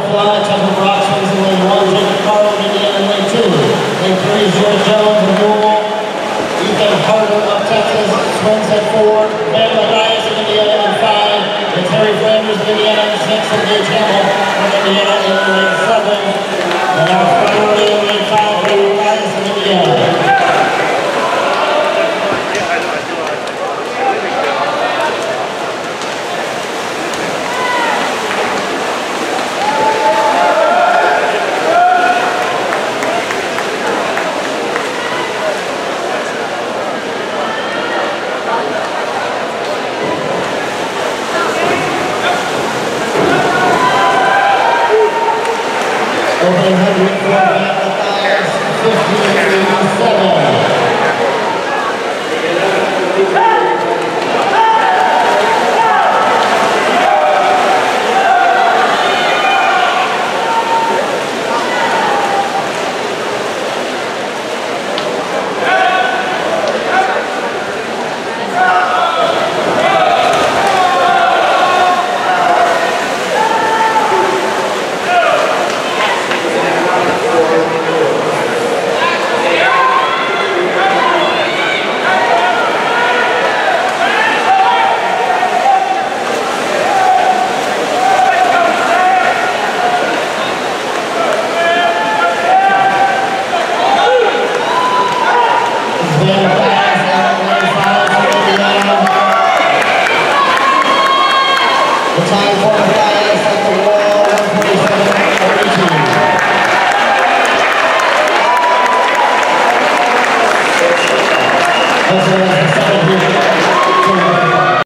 fly, Tucker Broxton in lane 1, Jacob Carter of Indiana in lane 2. Lane 3 is George Jones of Louisville. Ethan Carter of Texas swings at 4. Ben Mathias of Indiana in 5. It's Harry Flanders of Indiana in 6. And Gage Hamill of Indiana in lane 7. And our priority in lane 5, Harry Mathias of Indiana. Opening 100 for Mathias, 1587. Time for